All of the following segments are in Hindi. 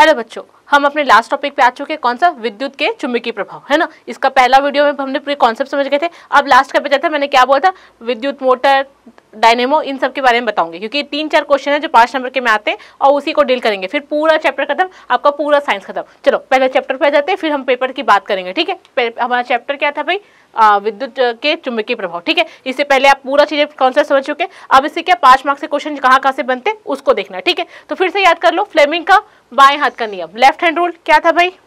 हेलो बच्चों, हम अपने लास्ट टॉपिक पे आ चुके हैं। कौन सा? विद्युत के चुंबकीय प्रभाव, है ना। इसका पहला वीडियो में हमने पूरे कॉन्सेप्ट समझ गए थे। अब लास्ट का बचा था, मैंने क्या बोला था, विद्युत मोटर, डायनेमो, इन सब के बारे में बताऊंगी, क्योंकि 3-4 क्वेश्चन है जो 5 नंबर के में आते हैं और उसी को डील करेंगे। फिर पूरा चैप्टर खत्म, आपका पूरा साइंस खत्म। चलो पहले चैप्टर पे जाते हैं, फिर हम पेपर की बात करेंगे, ठीक है। हमारा चैप्टर क्या था भाई? विद्युत के चुंबकीय प्रभाव, ठीक है। इससे पहले आप पूरा चीजें कॉन्सेप्ट समझ चुके। अब इससे क्या 5 मार्क्स के क्वेश्चन कहाँ से बनते हैं उसको देखना, ठीक है। तो फिर से याद कर लो, फ्लेमिंग का बाएं हाथ का नियम, लेफ्ट हैंड रूल क्या था भाई?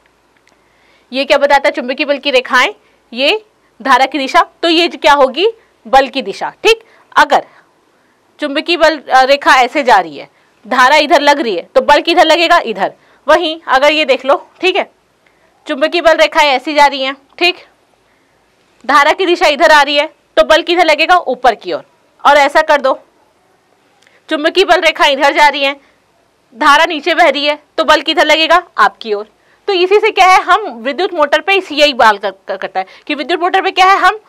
ये क्या बताता है? चुंबकीय बल की रेखाएं, ये धारा की दिशा, तो ये क्या होगी? बल की दिशा, ठीक। अगर चुंबकीय बल रेखा ऐसे जा रही है, धारा इधर लग रही है, तो बल किधर लगेगा? इधर। वहीं अगर ये देख लो, ठीक है, चुंबकीय बल रेखाएं ऐसी जा रही हैं, ठीक, धारा की दिशा इधर आ रही है, तो बल किधर लगेगा? ऊपर की ओर। और ऐसा कर दो, चुंबकीय बल रेखा इधर जा रही है, धारा नीचे बह रही है, तो बल किधर लगेगा? आपकी ओर। तो इसी से क्या है, हम विद्युत मोटर पे इसी यही बाल करता है कि विद्युत मोटर पे क्या है, हम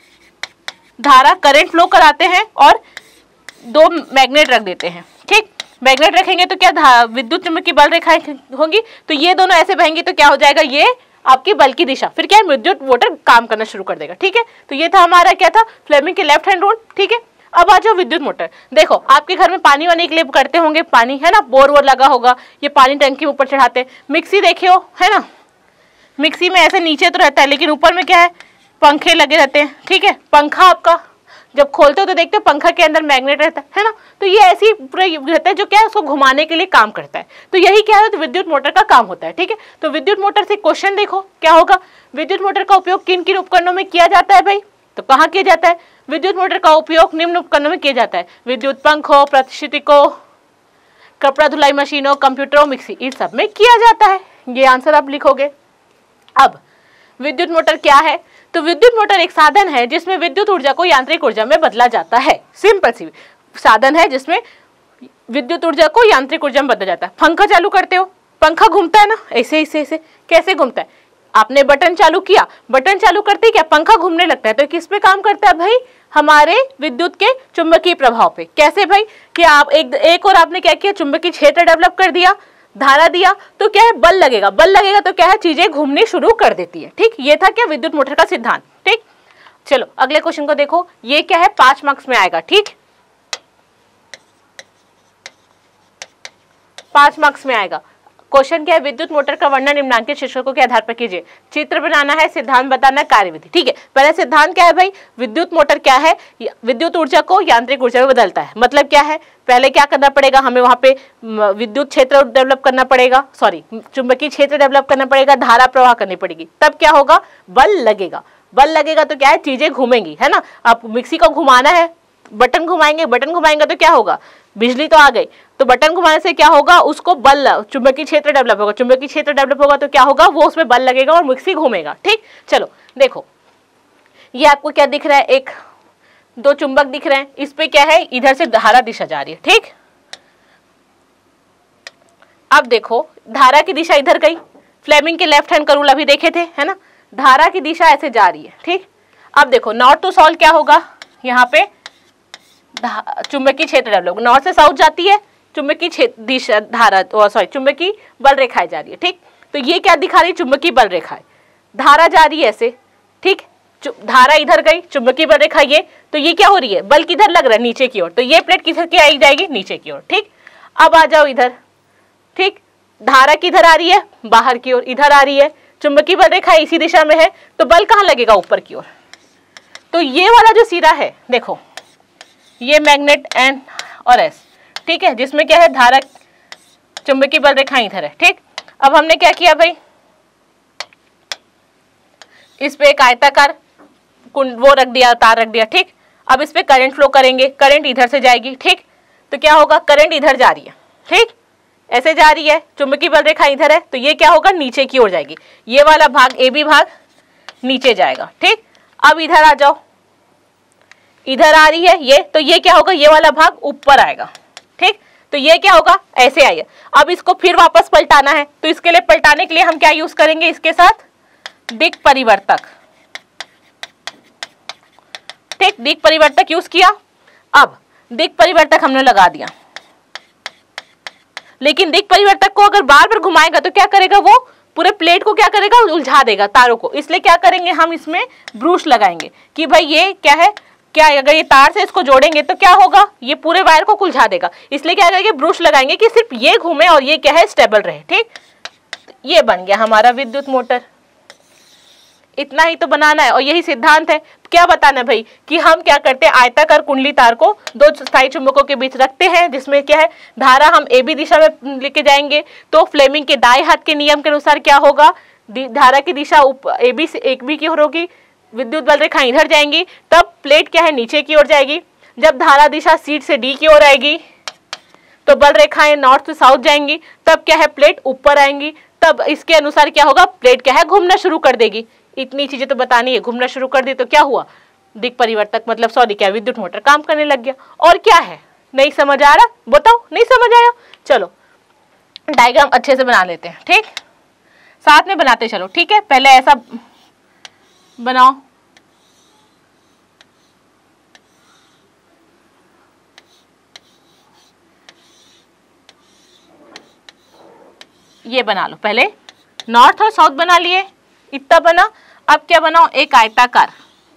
धारा करंट फ्लो कराते हैं और 2 मैग्नेट रख देते हैं, ठीक। मैग्नेट रखेंगे तो क्या विद्युत चुंबकीय बल रेखाएं होंगी, तो ये दोनों ऐसे बहेंगी, तो क्या हो जाएगा? ये आपकी बल की दिशा। फिर क्या है? विद्युत मोटर काम करना शुरू कर देगा, ठीक है। तो ये था हमारा क्या था? फ्लेमिंग के लेफ्ट हैंड रूल, ठीक है। अब आ जाओ विद्युत मोटर। देखो आपके घर में पानी वानी के लिए करते होंगे, पानी है ना, बोर वोर लगा होगा, ये पानी टंकी ऊपर चढ़ाते हैं। मिक्सी देखे हो, है ना, मिक्सी में ऐसे नीचे तो रहता है, लेकिन ऊपर में क्या है? पंखे लगे रहते हैं, ठीक है। पंखा आपका जब खोलते हो तो देखते हो पंखा के अंदर मैग्नेट रहता है ना। तो ये ऐसी पूरा रहता है जो क्या है, उसको घुमाने के लिए काम करता है। तो यही क्या है? तो विद्युत मोटर का काम होता है, ठीक है। तो विद्युत मोटर से क्वेश्चन देखो क्या होगा, विद्युत मोटर का उपयोग किन किन उपकरणों में किया जाता है भाई? तो कहाँ किया जाता है? विद्युत मोटर का उपयोग निम्न उपकरणों में किया जाता है, विद्युत पंखों, प्रतिष्ठितिकों, कपड़ा धुलाई मशीनों, कंप्यूटरों, मिक्सी, इन सब में किया जाता है। ये आंसर आप लिखोगे। अब विद्युत मोटर क्या है? तो विद्युत मोटर एक साधन है जिसमें विद्युत ऊर्जा को यांत्रिक ऊर्जा में बदला जाता है। सिंपल सी साधन है जिसमें विद्युत ऊर्जा को यांत्रिक ऊर्जा में बदला जाता है। पंखा चालू करते हो, पंखा घूमता है ना, ऐसे ऐसे ऐसे। कैसे घूमता है? आपने बटन चालू किया, बटन चालू करते ही क्या पंखा घूमने लगता है। तो किस पे काम करता है भाई? हमारे विद्युत के चुंबकीय प्रभाव पे। कैसे भाई? कि आप एक और आपने क्या किया, चुंबकीय क्षेत्र डेवलप कर दिया, धारा दिया, तो क्या है? बल लगेगा। बल लगेगा तो क्या है? चीजें घूमनी शुरू कर देती है, ठीक। ये था क्या? विद्युत मोटर का सिद्धांत, ठीक। चलो अगले क्वेश्चन को देखो, ये क्या है? 5 मार्क्स में आएगा, ठीक, 5 मार्क्स में आएगा। क्वेश्चन क्या है? विद्युत मोटर का वर्णन निम्नांकित शीर्षकों के आधार पर कीजिए। चित्र बनाना है, सिद्धांत बताना, कार्यविधि, ठीक है। पहले सिद्धांत क्या है भाई? विद्युत मोटर क्या है? विद्युत ऊर्जा को यांत्रिक ऊर्जा में बदलता है। मतलब क्या है? पहले क्या करना पड़ेगा हमें? वहां पे विद्युत क्षेत्र डेवलप करना पड़ेगा, सॉरी चुंबकीय क्षेत्र डेवलप करना पड़ेगा, धारा प्रवाह करनी पड़ेगी, तब क्या होगा? बल लगेगा। बल लगेगा तो क्या है? चीजें घूमेंगी, है ना। आप मिक्सी को घुमाना है, बटन घुमाएंगे, बटन घुमाएंगे तो क्या होगा? बिजली तो आ गई, तो बटन घुमाने से क्या होगा? उसको बल, चुंबकीय क्षेत्र डेवलप होगा। चुंबकीय क्षेत्र डेवलप होगा तो क्या होगा? वो उसमें बल लगेगा और मिक्सी घूमेगा, ठीक। चलो देखो, ये आपको क्या दिख रहा है? 1-2 चुंबक दिख रहे हैं। इस पे क्या है? इधर से धारा दिशा जा रही है, ठीक। अब देखो धारा की दिशा इधर गई, फ्लेमिंग के लेफ्ट हैंड का रूल अभी देखे थे, है ना। धारा की दिशा ऐसे जा रही है, ठीक। अब देखो नॉर्थ टू साउथ क्या होगा? यहाँ पे चुंबकीय क्षेत्र डेवलप, नॉर्थ से साउथ जाती है, चुंबकीय क्षेत्र दिशा, धारा, सॉरी चुंबकीय बल रेखाएं जा रही है, ठीक। तो ये क्या दिखा रही है? चुंबकीय बल रेखाएं, धारा जा रही है ऐसे, ठीक। धारा इधर गई, चुंबकीय बल रेखा ये, तो ये क्या हो रही है? बल किधर लग रहा है? नीचे की ओर। तो ये प्लेट किधर की आई जाएगी? नीचे की ओर, ठीक। अब आ जाओ इधर, ठीक। धारा किधर आ रही है? बाहर की ओर, इधर आ रही है। चुंबकीय बल रेखा इसी दिशा में है, तो बल कहाँ लगेगा? ऊपर की ओर। तो ये वाला जो सिरा है, देखो ये मैग्नेट N और S, ठीक है, जिसमें क्या है? धारा, चुंबकीय बल रेखा इधर है, ठीक। अब हमने क्या किया भाई? इस पे एक आयताकार वो रख दिया, तार रख दिया, ठीक। अब इस पे करंट फ्लो करेंगे, करंट इधर से जाएगी, ठीक। तो क्या होगा? करंट इधर जा रही है, ठीक, ऐसे जा रही है, चुंबकीय बल रेखा इधर है, तो ये क्या होगा? नीचे की ओर जाएगी। ये वाला भाग, AB भाग नीचे जाएगा, ठीक। अब इधर आ जाओ, इधर आ रही है ये, तो ये क्या होगा? ये वाला भाग ऊपर आएगा, ठीक। तो ये क्या होगा? ऐसे आएगा। अब इसको फिर वापस पलटाना है, तो इसके लिए पलटाने के लिए हम क्या यूज करेंगे? इसके साथ दिक् परिवर्तक, ठीक, दिक् परिवर्तक यूज किया। अब दिक् परिवर्तक हमने लगा दिया, लेकिन दिक् परिवर्तक को अगर बार बार घुमाएगा तो क्या करेगा, वो पूरे प्लेट को क्या करेगा, उलझा देगा तारों को। इसलिए क्या करेंगे, हम इसमें ब्रूश लगाएंगे कि भाई ये क्या है, क्या अगर ये तार से इसको जोड़ेंगे तो क्या होगा, ये पूरे वायर को उलझा देगा। इसलिए क्या करेंगे, ब्रूश लगाएंगे कि सिर्फ ये घूमे और ये क्या है, स्टेबल रहे। ठीक, ये बन गया हमारा विद्युत मोटर। इतना ही तो बनाना है और यही सिद्धांत है। क्या बताना भाई कि हम क्या करते हैं, आयताकार कुंडली तार को दो स्थायी चुंबकों के बीच रखते हैं, जिसमें क्या है, धारा हम ए बी दिशा में लेके जाएंगे तो फ्लेमिंग के दाएं हाथ के नियम के अनुसार क्या होगा, धारा की दिशा ए बी से एक बी की ओर होगी, विद्युत बल रेखा इधर जाएंगी, तब प्लेट क्या है, नीचे की ओर जाएगी। जब धारा दिशा सी से डी की ओर आएगी तो बल रेखाएं नॉर्थ से साउथ जाएंगी, तब क्या है, प्लेट ऊपर आएंगी, तब इसके अनुसार क्या होगा, प्लेट क्या है, घूमना शुरू कर देगी। इतनी चीजें तो बतानी है। घूमना शुरू कर दी तो क्या हुआ, दिक् परिवर्तक मतलब सॉरी क्या, विद्युत मोटर काम करने लग गया। और क्या है, नहीं समझ आ रहा, बताओ, नहीं समझ आया, चलो डायग्राम अच्छे से बना लेते हैं। ठीक, साथ में बनाते चलो। ठीक है, पहले ऐसा बनाओ, ये बना लो। पहले नॉर्थ और साउथ बना लिए, इतना बना। अब क्या बनाओ, एक आयताकार,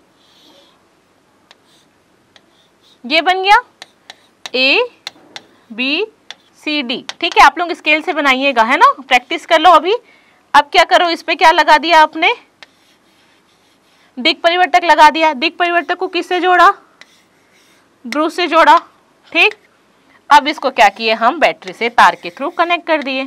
ये बन गया ए बी सी डी। ठीक है, आप लोग स्केल से बनाइएगा, है ना, प्रैक्टिस कर लो अभी। अब क्या करो, इस पे क्या लगा दिया आपने, दिक् परिवर्तक लगा दिया। दिक् परिवर्तक को किससे जोड़ा, ब्रूश से जोड़ा। ठीक, अब इसको क्या किए हम, बैटरी से तार के थ्रू कनेक्ट कर दिए।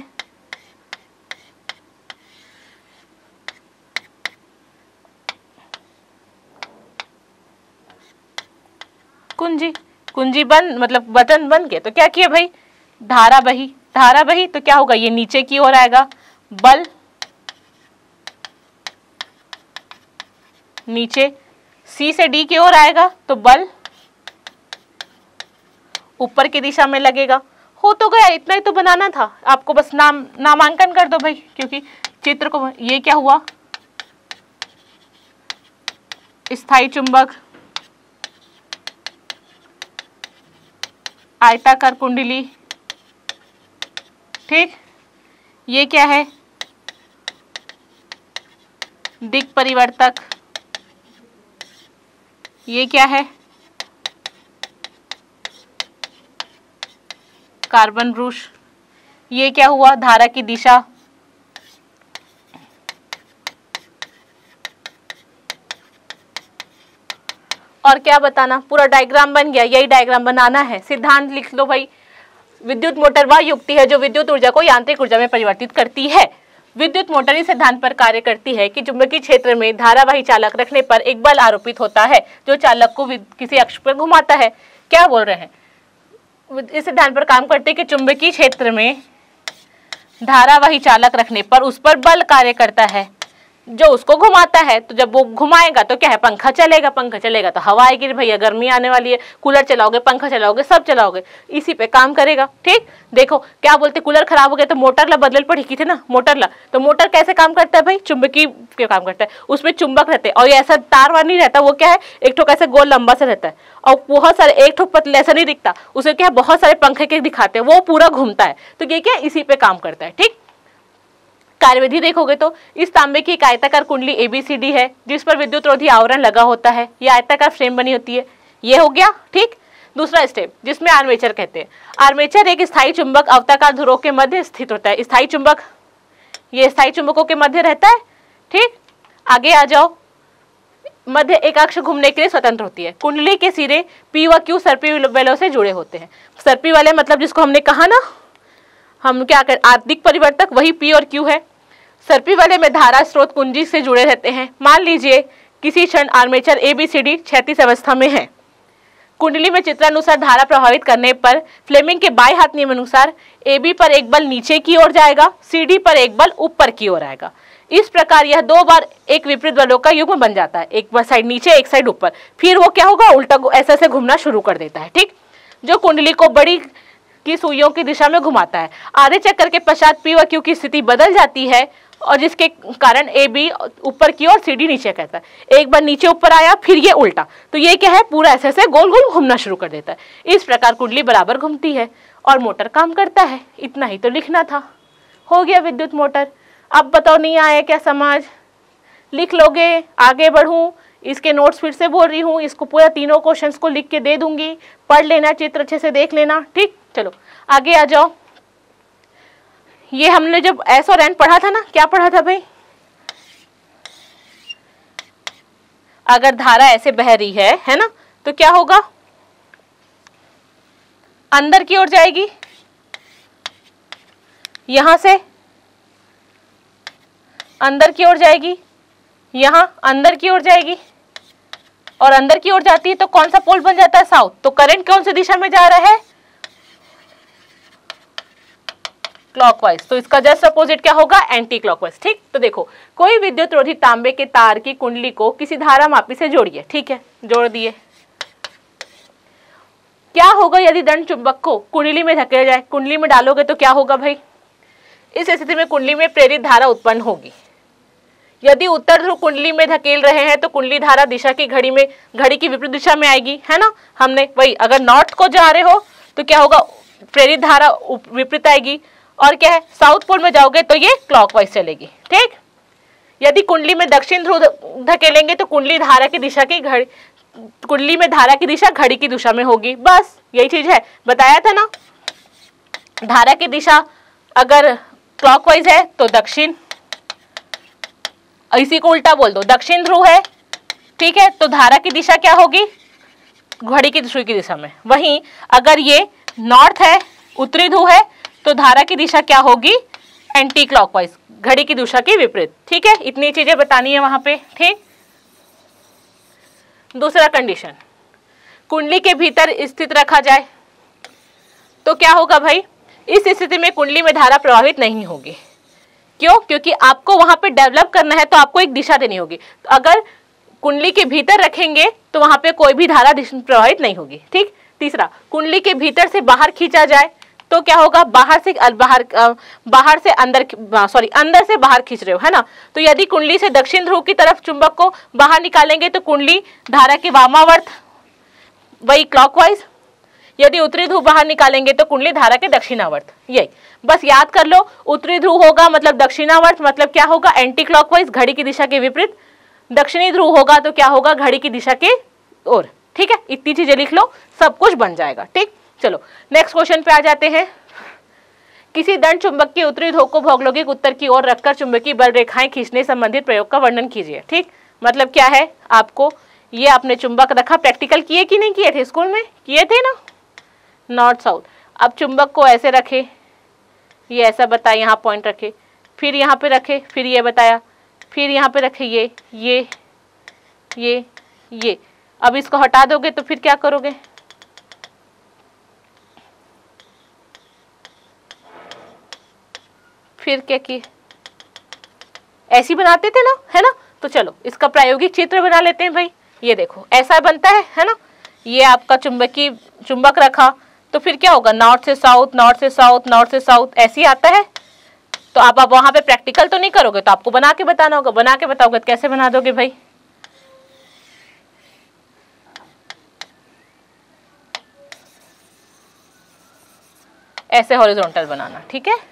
कुंजी, कुंजी बंद मतलब बटन बन गया। तो क्या किया भाई, धारा बही, धारा बही तो क्या होगा, ये नीचे की ओर आएगा, बल नीचे, सी से डी की ओर आएगा तो बल ऊपर की दिशा में लगेगा। हो तो गया, इतना ही तो बनाना था आपको, बस नामांकन कर दो भाई, क्योंकि चित्र को। ये क्या हुआ, स्थायी चुंबक, आयताकार कुंडली। ठीक, ये क्या है, दिक् परिवर्तक। ये क्या है, कार्बन ब्रूश। ये क्या हुआ, धारा की दिशा। और क्या बताना, पूरा डायग्राम बन गया। यही डायग्राम बनाना है। सिद्धांत लिख लो भाई, विद्युत मोटर वह युक्ति है जो विद्युत ऊर्जा को यांत्रिक ऊर्जा में परिवर्तित करती है। विद्युत मोटर इस सिद्धांत पर कार्य करती है कि चुंबकीय क्षेत्र में धारावाही चालक रखने पर एक बल आरोपित होता है जो चालक को किसी अक्ष पर घुमाता है। क्या बोल रहे हैं, इस सिद्धांत पर काम करते हैं कि चुंबकीय क्षेत्र में धारावाही चालक रखने पर उस पर बल कार्य करता है जो उसको घुमाता है। तो जब वो घुमाएगा तो क्या है, पंखा चलेगा, पंखा चलेगा तो हवा आएगी भैया, गर्मी आने वाली है, कूलर चलाओगे, पंखा चलाओगे, सब चलाओगे, इसी पे काम करेगा। ठीक, देखो क्या बोलते, कूलर खराब हो गया तो मोटर ला बदल पड़ी की थे ना, मोटर ला। तो मोटर कैसे काम करता है भाई, चुंबकीय के काम करता है, उसमें चुंबक रहते हैं और ये ऐसा तार वार नहीं रहता, वो क्या है, एक ठोक ऐसे गोल लंबा से रहता है और बहुत सारे, एक ठोक पतले ऐसा नहीं दिखता, उसे क्या है बहुत सारे पंखे के दिखाते हैं, वो पूरा घूमता है। तो ये क्या, इसी पे काम करता है। ठीक, कार्यविधि देखोगे तो इस तांबे की एक आयताकार कुंडली ABCD है जिस पर विद्युत रोधी आवरण लगा होता है। यह आयताकार फ्रेम बनी होती है। ये हो गया। ठीक, दूसरा स्टेप जिसमें आर्मेचर कहते हैं। आर्मेचर एक स्थायी चुंबक अवताकार ध्रुवों के मध्य स्थित होता है। स्थायी चुंबक, ये स्थायी चुंबकों के मध्य रहता है। ठीक, आगे आ जाओ। मध्य एक अक्ष घूमने के लिए स्वतंत्र होती है। कुंडली के सिरे P व Q सर्पी वालों से जुड़े होते हैं। सर्पी वाले मतलब जिसको हमने कहा ना, हम क्या कर, आदिक परिवर्तक वही P और Q है। सर्पी वाले में धारा स्रोत कुंजी से जुड़े रहते हैं। मान लीजिए किसी क्षण आर्मेचर ABCD क्षैतिज अवस्था में है। कुंडली में चित्रानुसार धारा प्रभावित करने पर फ्लेमिंग के बाएं हाथ नियम अनुसार AB पर एक बल नीचे की ओर जाएगा, CD पर एक बल ऊपर की ओर आएगा। इस प्रकार यह दो बार एक विपरीत बलों का युग्म बन जाता है, एक साइड नीचे एक साइड ऊपर। फिर वो क्या होगा, उल्टा ऐसे ऐसे घूमना शुरू कर देता है। ठीक, जो कुंडली को बड़ी की सुइयों की दिशा में घुमाता है। आधे चक्कर के पश्चात P व Q की स्थिति बदल जाती है और जिसके कारण AB ऊपर की ओर CD नीचे कहता है। एक बार नीचे ऊपर आया, फिर ये उल्टा, तो ये क्या है, पूरा ऐसे ऐसे गोल गोल घूमना शुरू कर देता है। इस प्रकार कुंडली बराबर घूमती है और मोटर काम करता है। इतना ही तो लिखना था, हो गया विद्युत मोटर। अब बताओ नहीं आया क्या समझ? लिख लोगे? आगे बढ़ूं? इसके नोट्स फिर से बोल रही हूँ, इसको पूरा तीनों क्वेश्चंस को लिख के दे दूंगी, पढ़ लेना, चित्र अच्छे से देख लेना, ठीक। चलो आगे आ जाओ। ये हमने जब एस और एन पढ़ा था ना, क्या पढ़ा था भाई? अगर धारा ऐसे बह रही है ना, तो क्या होगा? अंदर की ओर जाएगी, यहां से अंदर की ओर जाएगी, यहां अंदर की ओर जाएगी, और अंदर की ओर जाती है तो कौन सा पोल बन जाता है? साउथ। तो करंट कौन सी दिशा में जा रहा है? क्लॉकवाइज। तो इसका जस्ट अपोजिट क्या होगा? एंटी क्लॉकवाइज, ठीक। तो देखो, कोई विद्युत रोधी तांबे के तार की कुंडली को किसी धारा मापी से जोड़िए, ठीक है, जोड़ दिए। क्या होगा यदि दंड चुंबक को कुंडली में धकेला जाए? कुंडली में डालोगे तो क्या होगा भाई? इस स्थिति में कुंडली में प्रेरित धारा उत्पन्न होगी। यदि उत्तर ध्रुव कुंडली में धकेल रहे हैं तो कुंडली धारा दिशा की घड़ी की विपरीत दिशा में आएगी, है ना। हमने वही, अगर नॉर्थ को जा रहे हो तो क्या होगा? प्रेरित धारा विपरीत आएगी। और क्या है? साउथ पोल में जाओगे तो ये क्लॉकवाइज चलेगी, ठीक। यदि कुंडली में दक्षिण ध्रुव धकेलेंगे तो कुंडली में धारा की दिशा घड़ी की दिशा में होगी। बस यही चीज है, बताया था ना। धारा की दिशा अगर क्लॉकवाइज है तो दक्षिण, इसी को उल्टा बोल दो, दक्षिण ध्रुव है, ठीक है, तो धारा की दिशा क्या होगी? घड़ी की दिशा में। वहीं अगर ये नॉर्थ है, उत्तरी ध्रुव है, तो धारा की दिशा क्या होगी? एंटी क्लॉकवाइज, घड़ी की दिशा के विपरीत, ठीक है। इतनी चीजें बतानी है वहां पे, ठीक। दूसरा कंडीशन, कुंडली के भीतर स्थित रखा जाए तो क्या होगा भाई? इस स्थिति में कुंडली में धारा प्रभावित नहीं होगी। क्यों? क्योंकि आपको वहां पे डेवलप करना है तो आपको एक दिशा देनी होगी। तो अगर कुंडली के भीतर रखेंगे तो वहां पे कोई भी धारा प्रभावित नहीं होगी, ठीक। तीसरा, कुंडली के भीतर से बाहर खींचा जाए तो क्या होगा? अंदर से बाहर खींच रहे हो, है ना। तो यदि कुंडली से दक्षिण ध्रुव की तरफ चुंबक को बाहर निकालेंगे तो कुंडली धारा के वामावर्त, वही क्लॉकवाइज। यदि उत्तरी ध्रुव बाहर निकालेंगे तो कुंडली धारा के दक्षिणावर्त। यही बस याद कर लो, उत्तरी ध्रुव होगा मतलब दक्षिणावर्त, मतलब क्या होगा? एंटी क्लॉकवाइज, घड़ी की दिशा के विपरीत। दक्षिणी ध्रुव होगा तो क्या होगा? घड़ी की दिशा के ओर, ठीक है। इतनी चीजें लिख लो, सब कुछ बन जाएगा, ठीक। चलो नेक्स्ट क्वेश्चन पे आ जाते हैं। किसी दंड चुंबक के उत्तरी ध्रुव को भौगोलिक उत्तर की ओर रखकर चुंबकीय बल रेखाएं खींचने संबंधित प्रयोग का वर्णन कीजिए, ठीक। मतलब क्या है? आपको ये आपने चुंबक रखा, प्रैक्टिकल किए कि नहीं किए थे? स्कूल में किए थे ना, नॉर्थ साउथ। अब चुंबक को ऐसे रखे, ये ऐसा बताया, यहाँ पॉइंट रखे, फिर यहाँ पे रखे, फिर ये बताया, फिर यहाँ पे रखे, ये। अब इसको हटा दोगे तो फिर क्या करोगे? फिर क्या किए? ऐसी बनाते थे ना, है ना। तो चलो इसका प्रायोगिक चित्र बना लेते हैं भाई। ये देखो ऐसा बनता है ना। ये आपका चुंबक रखा तो फिर क्या होगा? नॉर्थ से साउथ, नॉर्थ से साउथ, नॉर्थ से साउथ, ऐसे ही आता है। तो आप वहां पे प्रैक्टिकल तो नहीं करोगे, तो आपको बना के बताना होगा। बना के बताओगे तो कैसे बना दोगे भाई? ऐसे हॉरिजॉन्टल बनाना, ठीक है।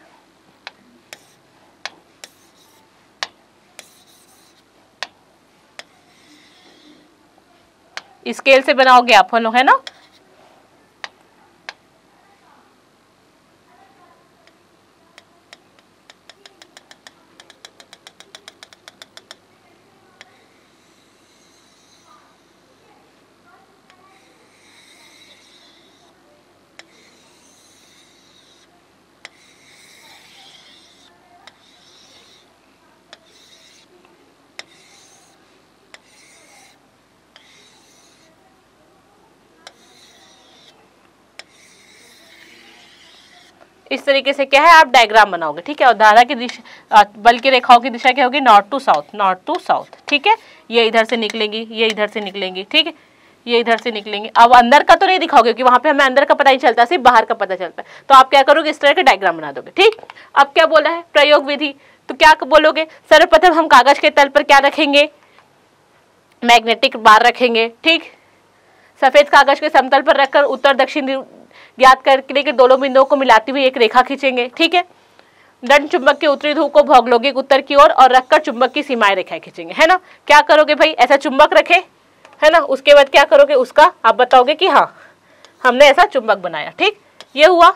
स्केल से बनाओगे आप, है ना। इस तरीके से क्या है, आप डायग्राम बनाओगे, ठीक है। और धारा की दिशा, बल की रेखाओं की दिशा क्या होगी? North to south, north to south, ठीक है। ये इधर से निकलेंगी, ये इधर से निकलेंगी, ठीक है, ये इधर से निकलेंगे। अब अंदर का तो नहीं दिखाओगे क्योंकि वहां पे हमें अंदर का पता नहीं चलता, सिर्फ बाहर का पता चलता है। तो आप क्या करोगे? इस तरह के डायग्राम बना दोगे, ठीक। अब क्या बोला है? प्रयोग विधि। तो क्या बोलोगे? सर्वप्रथम हम कागज के तल पर क्या रखेंगे? मैग्नेटिक बार रखेंगे, ठीक। सफेद कागज के समतल पर रखकर उत्तर दक्षिण ज्ञात करके कि दोनों बिंदुओं को मिलाती हुई एक रेखा खींचेंगे। ठीक है, दंड चुंबक के उत्तरी ध्रुव को भौगोलिक उत्तर की ओर और रखकर चुंबक की सीमाएं रेखाएं खींचेंगे, है ना। क्या करोगे भाई, ऐसा चुंबक रखे, है ना, उसके बाद क्या करोगे, उसका आप बताओगे कि हाँ हमने ऐसा चुंबक बनाया। ठीक, ये हुआ।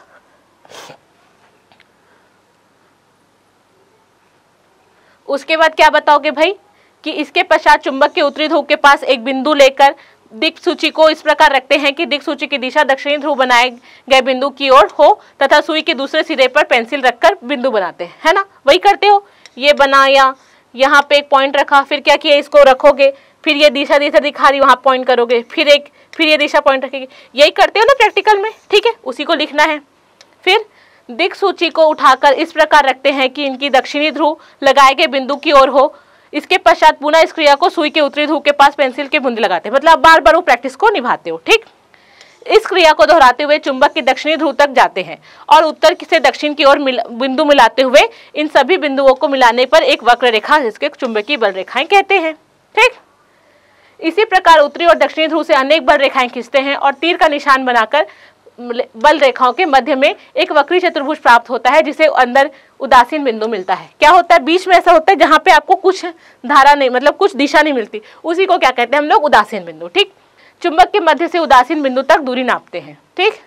उसके बाद क्या बताओगे भाई कि इसके पश्चात चुंबक के उत्तरी ध्रुव के पास एक बिंदु लेकर दिक्सूची को इस प्रकार रखते हैं कि दिक्सूची की दिशा दक्षिणी ध्रुव बनाए गए बिंदु की ओर हो तथा सुई के दूसरे सिरे पर पेंसिल रखकर बिंदु बनाते हैं, है ना। वही करते हो, ये बनाया, यहाँ पे एक पॉइंट रखा, फिर क्या किया, इसको रखोगे, फिर ये दिशा दिखा रही वहाँ पॉइंट करोगे, फिर ये दिशा पॉइंट रखेगी। यही करते हो ना प्रैक्टिकल में। ठीक है, उसी को लिखना है। फिर दिक्सूची को उठाकर इस प्रकार रखते हैं कि इनकी दक्षिणी ध्रुव लगाए गए बिंदु की ओर हो। इसके पश्चात पुनः इस क्रिया को सुई के उत्तरी ध्रुव के पास पेंसिल के बूंद लगाते हैं, मतलब आप बार बार वो प्रैक्टिस को निभाते हो। ठीक, इस क्रिया को दोहराते हुए चुंबक के दक्षिणी ध्रुव तक जाते हैं और उत्तर से दक्षिण की ओर बिंदु मिलाते हुए इन सभी बिंदुओं को मिलाने पर एक वक्र रेखा, जिसके चुंबकीय बल रेखाएं कहते हैं। ठीक, इसी प्रकार उत्तरी और दक्षिणी ध्रुव से अनेक बल रेखाएं खींचते हैं और तीर का निशान बनाकर बल रेखाओं के मध्य में एक वक्री चतुर्भुज प्राप्त होता है, जिसे अंदर उदासीन बिंदु मिलता है। क्या होता है, बीच में ऐसा होता है जहां पे आपको कुछ धारा नहीं, मतलब कुछ दिशा नहीं मिलती, उसी को क्या कहते हैं हम लोग, उदासीन बिंदु। ठीक, चुंबक के मध्य से उदासीन बिंदु तक दूरी नापते हैं। ठीक,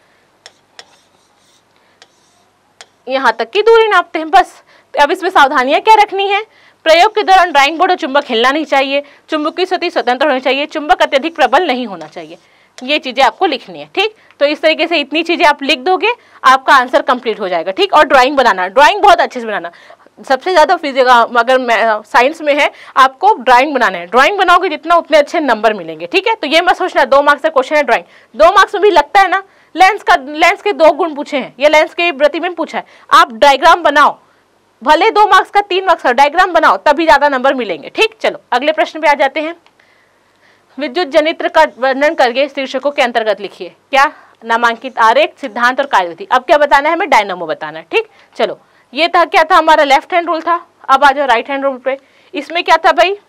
यहां तक की दूरी नापते हैं बस। अब इसमें सावधानियां क्या रखनी है, प्रयोग के दौरान ड्राइंग बोर्ड और चुंबक हिलना नहीं चाहिए, चुंबक की स्थिति स्वतंत्र होनी चाहिए, चुंबक अत्यधिक प्रबल नहीं होना चाहिए। ये चीजें आपको लिखनी है। ठीक, तो इस तरीके से इतनी चीजें आप लिख दोगे, आपका आंसर कंप्लीट हो जाएगा। ठीक, और ड्राइंग बनाना, ड्राइंग बहुत अच्छे से बनाना। सबसे ज्यादा फिजिक्स अगर साइंस में है, आपको ड्राइंग बनाना है। ड्राइंग बनाओगे जितना उतने अच्छे नंबर मिलेंगे। ठीक है, तो ये मत सोचना 2 मार्क्स का क्वेश्चन है ड्राइंग। 2 मार्क्स में भी लगता है ना, लेंस के 2 गुण पूछे हैं या लेंस के प्रतिबिंब पूछा है, आप डायग्राम बनाओ, भले 2 मार्क्स का 3 मार्क्स का डायग्राम बनाओ, तभी ज्यादा नंबर मिलेंगे। ठीक, चलो अगले प्रश्न पे आ जाते हैं। विद्युत जनित्र का वर्णन करके शीर्षकों के अंतर्गत लिखिए। क्या, नामांकित आरेख, सिद्धांत और कार्यविधि। अब क्या बताना है हमें, डायनामो बताना है। ठीक, चलो ये था, क्या था हमारा लेफ्ट हैंड रूल था। अब आ जाओ राइट हैंड रूल पे। इसमें क्या था भाई,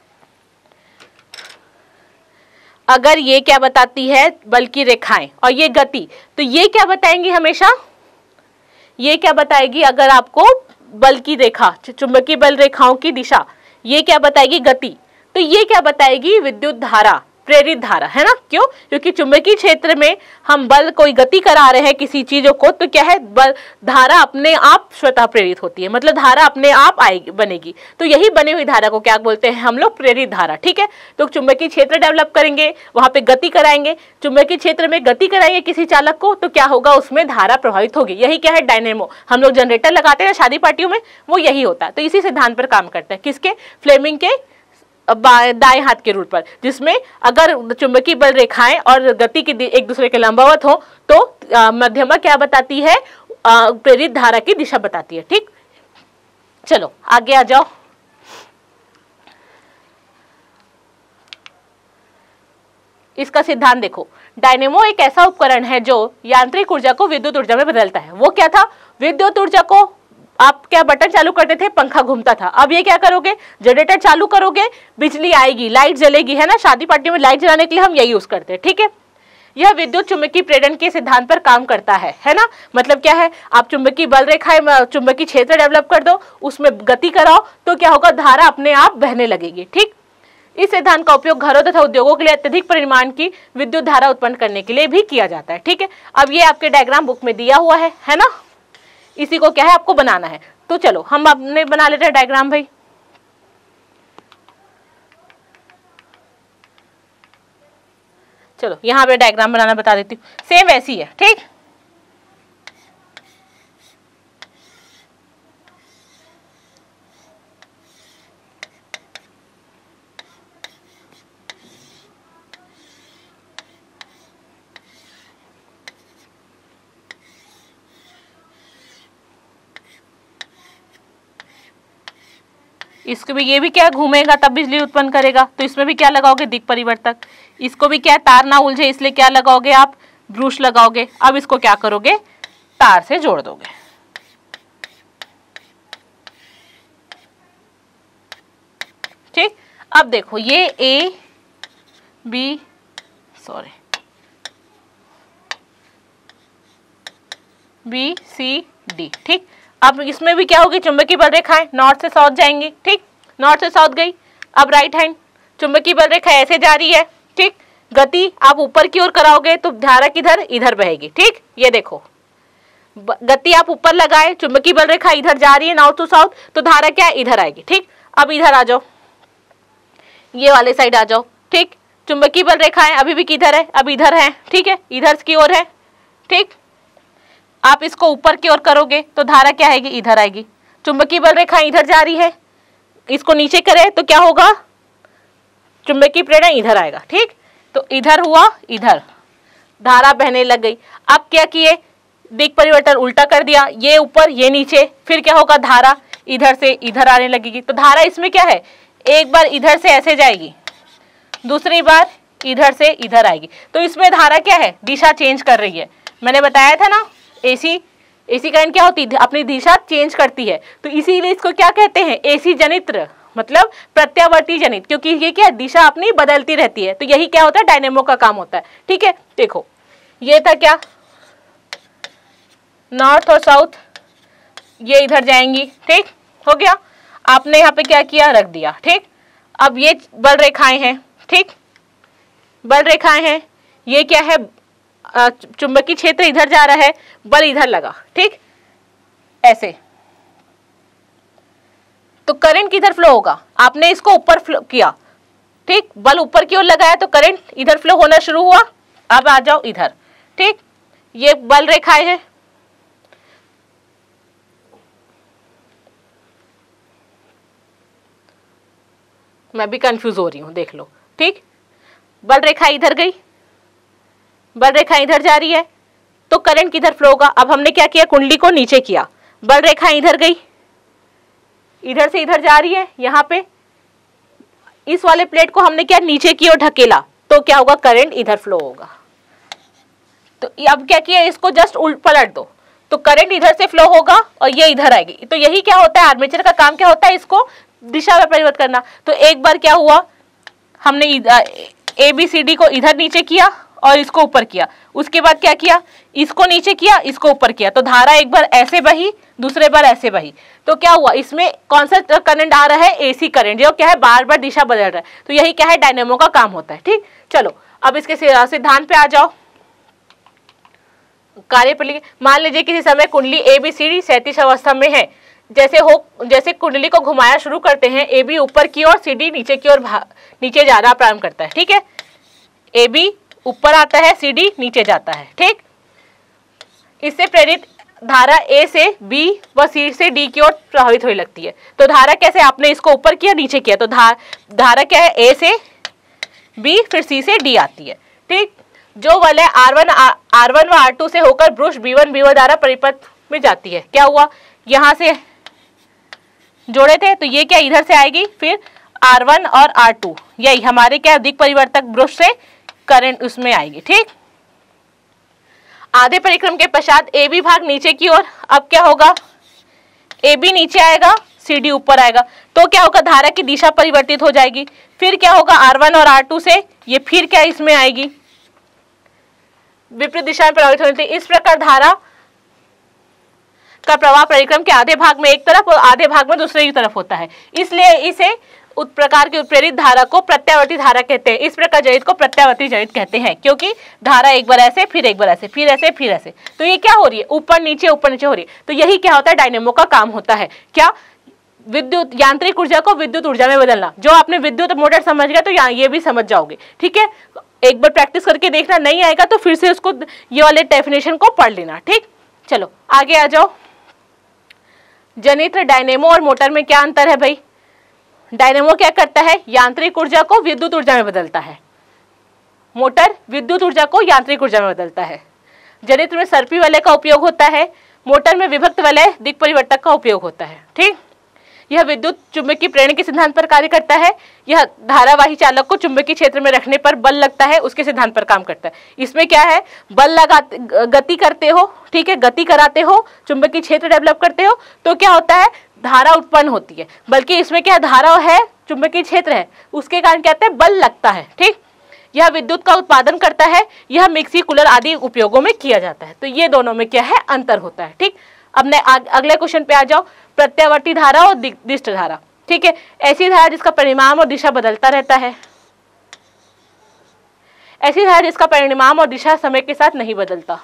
अगर ये क्या बताती है, बल की रेखाएं और ये गति, तो ये क्या बताएंगी हमेशा, ये क्या बताएगी, अगर आपको बल की रेखा, चुंबकीय बल रेखाओं की दिशा, ये क्या बताएगी, गति, तो ये क्या बताएगी, विद्युत धारा, प्रेरित धारा, है ना। क्यों, क्योंकि चुंबकीय क्षेत्र में हम बल, कोई गति करा रहे हैं किसी चीजों को, तो क्या है, बल, धारा अपने आप स्वतः प्रेरित होती है, मतलब धारा अपने आप आएगी, बनेगी। तो यही बनी हुई धारा को क्या बोलते हैं हम लोग, प्रेरित धारा। ठीक है, तो चुंबकीय क्षेत्र डेवलप करेंगे, वहां पे गति कराएंगे, चुंबकीय क्षेत्र में गति कराएंगे किसी चालक को, तो क्या होगा, उसमें धारा प्रभावित होगी। यही क्या है, डायनेमो। हम लोग जनरेटर लगाते हैं शादी पार्टियों में, वो यही होता है। तो इसी सिद्धांत पर काम करता है, किसके, फ्लेमिंग के दाएं हाथ के रूल पर, जिसमें अगर चुंबकीय बल रेखाएं और गति की एक दूसरे के लंबवत हो तो मध्यमा क्या बताती है, प्रेरित धारा की दिशा बताती है। ठीक, चलो आगे आ जाओ। इसका सिद्धांत देखो। डायनेमो एक ऐसा उपकरण है जो यांत्रिक ऊर्जा को विद्युत ऊर्जा में बदलता है। वो क्या था, विद्युत ऊर्जा को आप क्या बटन चालू करते थे, पंखा घूमता था, अब ये क्या करोगे, जनरेटर चालू करोगे, बिजली आएगी, लाइट जलेगी, है ना। शादी पार्टी में लाइट जलाने के लिए हम यही यूज करते हैं। ठीक है, यह विद्युत चुंबकीय प्रेरण के सिद्धांत पर काम करता है ना। मतलब क्या है, आप चुंबकीय बल रेखाएं, चुंबकीय क्षेत्र डेवलप कर दो, उसमें गति कराओ, तो क्या होगा, धारा अपने आप बहने लगेगी। ठीक, इस सिद्धांत का उपयोग घरों तथा उद्योगों के लिए अत्यधिक परिमाण की विद्युत धारा उत्पन्न करने के लिए भी किया जाता है। ठीक है, अब ये आपके डायग्राम बुक में दिया हुआ है ना, इसी को क्या है आपको बनाना है। तो चलो हम अपने बना लेते हैं डायग्राम भाई। चलो यहाँ पे डायग्राम बनाना बता देती हूँ, सेम वैसी है। ठीक, इसको भी, ये भी क्या घूमेगा तब बिजली उत्पन्न करेगा, तो इसमें भी क्या लगाओगे, दिक् परिवर्तक। इसको भी क्या, तार ना उलझे इसलिए क्या लगाओगे आप, ब्रूश लगाओगे। अब इसको क्या करोगे, तार से जोड़ दोगे। ठीक, अब देखो ये बी सी डी। ठीक, अब इसमें भी क्या होगी, चुंबकीय बल रेखाएं नॉर्थ से साउथ जाएंगी। ठीक, नॉर्थ से साउथ गई। अब राइट हैंड चुंबकीय बल रेखा ऐसे जा रही है। ठीक, गति आप ऊपर की ओर कराओगे तो धारा किधर, इधर बहेगी। ठीक, ये देखो गति आप ऊपर लगाए, चुंबकीय बल रेखा इधर जा रही है नॉर्थ टू साउथ, तो धारा क्या है, इधर आएगी। ठीक, अब इधर आ जाओ, ये वाले साइड आ जाओ। ठीक, चुंबकीय बल रेखाएं अभी भी किधर है, अब इधर है। ठीक है, इधर की ओर है। ठीक, आप इसको ऊपर की ओर करोगे तो धारा क्या आएगी, इधर आएगी। चुंबकीय बल रेखा इधर जा रही है, इसको नीचे करे तो क्या होगा, चुंबकीय प्रेरण इधर आएगा। ठीक, तो इधर हुआ, इधर धारा बहने लग गई। अब क्या किए, दिक परिवर्तन उल्टा कर दिया, ये ऊपर ये नीचे, फिर क्या होगा, धारा इधर से इधर आने लगेगी। तो धारा इसमें क्या है, एक बार इधर से ऐसे जाएगी, दूसरी बार इधर से इधर आएगी। तो इसमें धारा क्या है, दिशा चेंज कर रही है। मैंने बताया था ना, एसी करंट क्या होती है, अपनी दिशा चेंज करती है। तो इसीलिए इसको क्या कहते हैं, एसी जनित्र, मतलब प्रत्यावर्ती जनित, क्योंकि ये क्या दिशा अपनी बदलती रहती है। तो यही क्या होता है, डायनेमो का काम होता है। ठीक है, देखो ये था क्या, नॉर्थ और साउथ, ये इधर जाएंगी। ठीक, हो गया, आपने यहाँ पे क्या किया, रख दिया। ठीक, अब ये बल रेखाएं हैं। ठीक, बल रेखाएं हैं, ये क्या है, चुंबकीय क्षेत्र इधर जा रहा है, बल इधर लगा। ठीक, ऐसे तो करंट किधर फ्लो होगा, आपने इसको ऊपर फ्लो किया। ठीक, बल ऊपर की ओर लगाया तो करंट इधर फ्लो होना शुरू हुआ। अब आ जाओ इधर। ठीक, ये बल रेखाएं हैं, मैं भी कंफ्यूज हो रही हूं, देख लो। ठीक, बल रेखा इधर गई, बल रेखा इधर जा रही है, तो करंट किधर फ्लो होगा। अब हमने क्या किया, कुंडली को नीचे किया, बल रेखा इधर गई, इधर से इधर जा रही है, यहाँ पे इस वाले प्लेट को हमने क्या, नीचे की ओर ढकेला, तो क्या होगा, करंट इधर फ्लो होगा। तो अब क्या किया, इसको जस्ट उल्ट पलट दो, तो करंट इधर से फ्लो होगा और ये इधर आएगी। तो यही क्या होता है, आर्मेचर का काम क्या होता है, इसको दिशा में परिवर्तन करना। तो एक बार क्या हुआ, हमने ABCD को इधर नीचे किया और इसको ऊपर किया, उसके बाद क्या किया, इसको नीचे किया, इसको ऊपर किया, तो धारा एक बार ऐसे बही, दूसरे बार ऐसे बही। तो क्या हुआ, इसमें कौन सा करंट आ रहा है, एसी करंट, जो क्या है बार बार दिशा बदल रहा है। तो यही क्या है, डायनेमो का काम होता है। ठीक, चलो अब इसके सिद्धांत पे आ जाओ। कार्यप्रणाली, मान लीजिए किसी समय कुंडली ABCD क्षैतिज अवस्था में है, जैसे कुंडली को घुमाया शुरू करते हैं, AB ऊपर की ओर, CD नीचे की ओर नीचे जाना प्रारंभ करता है। ठीक है, AB ऊपर आता है, CD नीचे जाता है। ठीक, इससे प्रेरित धारा A से B व C से D की ओर प्रभावित होने लगती है। तो धारा कैसे, आपने इसको ऊपर किया, नीचे किया, तो धारा क्या है, A से B फिर C से D आती है। ठीक, जो वलय R1 व R2 से होकर ब्रुश B1 B1 द्वारा परिपथ में जाती है। क्या हुआ, यहाँ से जोड़े थे, तो ये क्या इधर से आएगी, फिर R1 और R2, यही हमारे क्या दिक परिवर्तक ब्रुश से करंट उसमें आएगी। ठीक, आधे परिक्रम के पश्चात AB भाग नीचे की ओर, अब क्या होगा, AB नीचे आएगा, CD ऊपर आएगा, तो क्या होगा, धारा की दिशा परिवर्तित हो जाएगी। फिर क्या होगा, R1 और R2 से ये फिर क्या इसमें आएगी, विपरीत दिशा में प्रभावित होती है। इस प्रकार धारा का प्रवाह परिक्रम के आधे भाग में एक तरफ और आधे भाग में दूसरे की तरफ होता है, इसलिए इसे उस प्रकार की उत्प्रेरित धारा को प्रत्यावर्ती धारा कहते हैं। इस प्रकार जनित को प्रत्यावर्ती जनित कहते हैं, क्योंकि धारा एक बार ऐसे, फिर एक बार ऐसे, फिर ऐसे, फिर ऐसे, तो ये क्या हो रही है, ऊपर नीचे हो रही है। तो यही क्या होता है, डायनेमो का काम होता है। क्या, विद्युत यांत्रिक ऊर्जा को विद्युत ऊर्जा में बदलना। जो आपने विद्युत मोटर समझ गया तो ये भी समझ जाओगे। ठीक है, एक बार प्रैक्टिस करके देखना, नहीं आएगा तो फिर से उसको ये वाले डेफिनेशन को पढ़ लेना। ठीक, चलो आगे आ जाओ। जनित्र, डायनेमो और मोटर में क्या अंतर है भाई। डायनेमो क्या करता है, यांत्रिक ऊर्जा को विद्युत ऊर्जा में बदलता है, मोटर विद्युत ऊर्जा को यांत्रिक ऊर्जा में बदलता है। जनित्र में सर्पी वलय का उपयोग होता है, मोटर में विभक्त वलय दिक परिवर्तक का उपयोग होता है। ठीक, यह विद्युत चुंबकीय प्रेरण के सिद्धांत पर कार्य करता है। यह धारावाही चालक को चुंबकीय क्षेत्र में रखने पर बल लगता है, उसके सिद्धांत पर काम करता है। इसमें क्या है, बल लगाते, गति करते हो, ठीक है, गति कराते हो, चुंबकीय क्षेत्र डेवलप करते हो, तो क्या होता है, धारा उत्पन्न होती है। बल्कि इसमें क्या धारा है, चुंबकीय क्षेत्र है, उसके कारण क्या होता है, बल लगता है। ठीक, यह विद्युत का उत्पादन करता है, यह मिक्सी कूलर आदि उपयोगों में किया जाता है। तो ये दोनों में क्या है, अंतर होता है। ठीक, अब अगले क्वेश्चन पे आ जाओ, प्रत्यावर्ती धारा और दिष्ट धारा। ठीक है, ऐसी धारा जिसका परिमाण और दिशा बदलता रहता है, ऐसी धारा जिसका परिमाण और दिशा समय के साथ नहीं बदलता।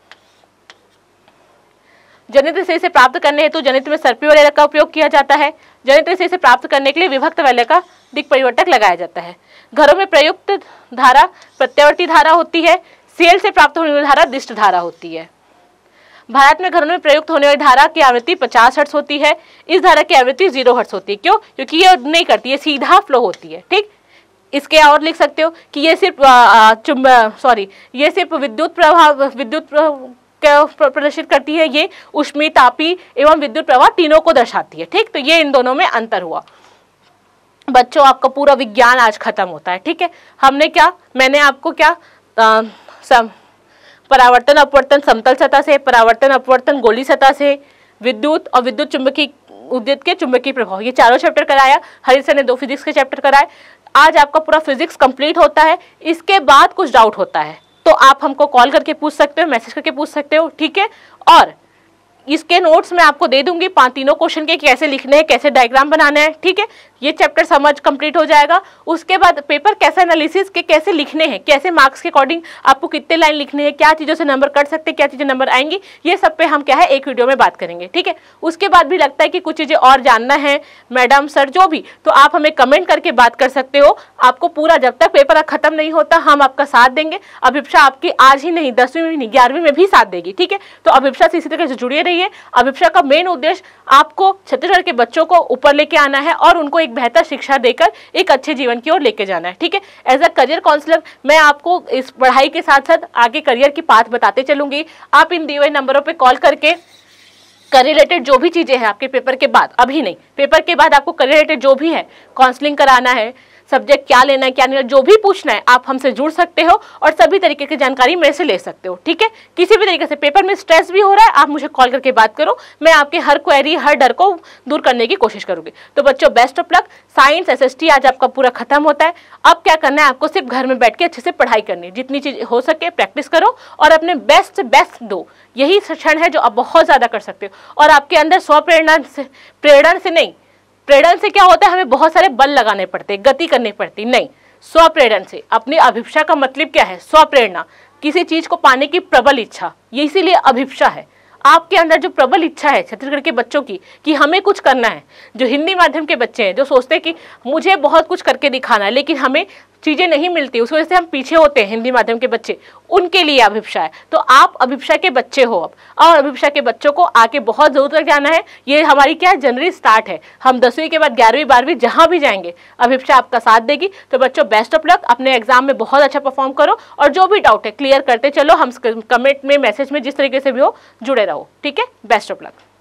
जनित्र से इसे प्राप्त करने हेतु जनित्र में सर्पी वलय का उपयोग किया जाता है। जनित्र से इसे प्राप्त करने के लिए विभक्त वलय का दिक् परिवर्तक लगाया जाता है। घरों में प्रयुक्त धारा प्रत्यावर्ती धारा होती है। सेल से प्राप्त होने वाली धारा दिष्ट धारा होती है। भारत में घरों में प्रयुक्त होने वाली धारा की आवृत्ति 50 हर्ट्ज होती है। इस धारा की आवृत्ति 0 हर्ट्ज होती है। क्यों? क्योंकि ये नहीं करती है, सीधा फ्लो होती है। ठीक, इसके और लिख सकते हो कि ये सिर्फ विद्युत प्रवाह प्रदर्शित करती है, ये ऊष्मीय, तापी एवं विद्युत प्रवाह तीनों को दर्शाती है। ठीक, तो ये इन दोनों में अंतर हुआ। बच्चों, आपका पूरा विज्ञान आज खत्म होता है। ठीक है, मैंने आपको परावर्तन अपवर्तन समतल सतह से, परावर्तन अपवर्तन गोलीय सतह से, विद्युत और विद्युत के चुंबकीय प्रभाव, ये चारों चैप्टर कराया। हरीश सर ने 2 फिजिक्स के चैप्टर कराए। आज आपका पूरा फिजिक्स कंप्लीट होता है। इसके बाद कुछ डाउट होता है तो आप हमको कॉल करके पूछ सकते हो, मैसेज करके पूछ सकते हो। ठीक है, और इसके नोट्स मैं आपको दे दूंगी, 5 क्वेश्चन के कैसे लिखने हैं, कैसे डायग्राम बनाने हैं। ठीक है, ये चैप्टर समझ कंप्लीट हो जाएगा। उसके बाद पेपर कैसे एनालिसिस के कैसे लिखने हैं, कैसे मार्क्स के अकॉर्डिंग आपको कितने लाइन लिखने हैं, क्या चीज़ों से नंबर कट सकते हैं, क्या चीज़ें नंबर आएंगी, ये सब पे हम क्या है एक वीडियो में बात करेंगे। ठीक है, उसके बाद भी लगता है कि कुछ चीज़ें और जानना है मैडम सर जो भी, तो आप हमें कमेंट करके बात कर सकते हो। आपको पूरा जब तक पेपर खत्म नहीं होता हम आपका साथ देंगे। अभिप्सा आपकी आज ही नहीं 10वीं में नहीं 11वीं में भी साथ देगी। ठीक है, तो अभिप्सा से इसी तरह से जुड़े रहिए। अभिप्सा का मेन उद्देश्य आपको छत्तीसगढ़ के बच्चों को ऊपर लेके आना है और उनको एक बेहतर शिक्षा देकर एक अच्छे जीवन की ओर लेके जाना है। ठीक है, एज अ करियर काउंसलर मैं आपको इस पढ़ाई के साथ साथ आगे करियर की पाथ बताते चलूंगी। आप इन दिए हुए नंबरों पे कॉल करके कर रिलेटेड जो भी चीजें हैं आपके पेपर के बाद, अभी नहीं, पेपर के बाद आपको कर रिलेटेड जो भी है, काउंसलिंग कराना है, सब्जेक्ट क्या लेना है क्या नहीं, जो भी पूछना है आप हमसे जुड़ सकते हो और सभी तरीके की जानकारी मेरे से ले सकते हो। ठीक है, किसी भी तरीके से पेपर में स्ट्रेस भी हो रहा है, आप मुझे कॉल करके बात करो, मैं आपके हर क्वेरी हर डर को दूर करने की कोशिश करूंगी। तो बच्चों, best of luck. Science SST आज आपका पूरा खत्म होता है। अब क्या करना है, आपको सिर्फ घर में बैठ के अच्छे से पढ़ाई करनी है। जितनी चीज हो सके प्रैक्टिस करो और अपने बेस्ट दो। यही क्षण है जो आप बहुत ज्यादा कर सकते हो। और आपके अंदर प्रेरणा से नहीं, प्रेरणा से क्या होता है, हमें बहुत सारे बल लगाने पड़ते, गति करनी पड़ती, नहीं, स्वप्रेरणा से। अपनी अभिप्सा का मतलब क्या है, स्वप्रेरणा, किसी चीज को पाने की प्रबल इच्छा, ये इसीलिए अभिप्सा है। आपके अंदर जो प्रबल इच्छा है छत्तीसगढ़ के बच्चों की कि हमें कुछ करना है, जो हिंदी माध्यम के बच्चे हैं जो सोचते हैं कि मुझे बहुत कुछ करके दिखाना है लेकिन हमें चीज़ें नहीं मिलती, उस वजह से हम पीछे होते हैं, हिंदी माध्यम के बच्चे, उनके लिए अभिप्सा है। तो आप अभिप्सा के बच्चे हो अब, और अभिप्सा के बच्चों को आगे बहुत दूर तक जाना है। ये हमारी क्या जनवरी स्टार्ट है, हम 10वीं के बाद 11वीं 12वीं जहाँ भी जाएंगे अभिप्सा आपका साथ देगी। तो बच्चों, बेस्ट ऑफ लक, अपने एग्जाम में बहुत अच्छा परफॉर्म करो और जो भी डाउट है क्लियर करते चलो। हम कमेंट में, मैसेज में, जिस तरीके से भी हो जुड़े रहो। ठीक है, बेस्ट ऑफ लक।